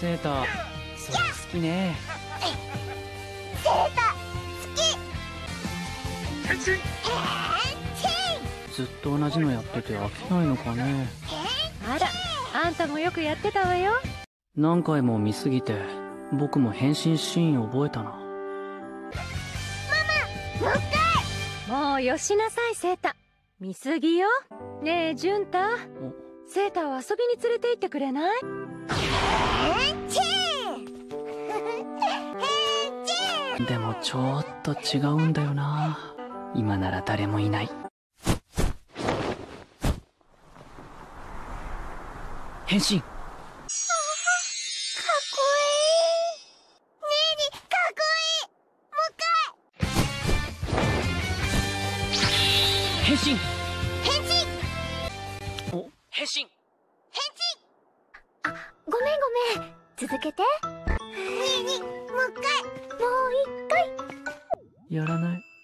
セータ、それ好きね。 セータ好き。 変身。 ずっと同じのやってて飽きないのかね。 あら、あんたもよくやってたわよ。 何回も見すぎて僕も変身シーン覚えたな。 もう一回。 もうよしなさい、セータ。見すぎよ。ねえ、ジュンタ。セータを遊びに連れて行ってくれない？ でもちょっと違うんだよな。今なら誰もいない。変身。 かっこいい。ねえにかっこいい。もう一回。 変身。 変身。 お、変身。 変身。あ、ごめんごめん。続けて。ねえにもう一回。もう一回。 やらない。